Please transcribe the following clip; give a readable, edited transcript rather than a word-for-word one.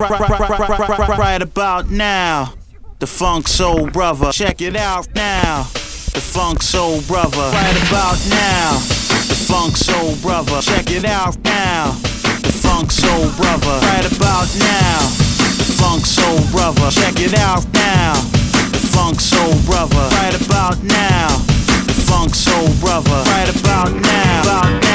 Right about now, the funk soul brother. Check it out now, the funk soul brother. Right about now, the funk soul brother. Check it out now, the funk soul brother. Right about now, the funk soul brother. Check it out now, the funk soul brother. Right about now, the funk soul brother. Right about now,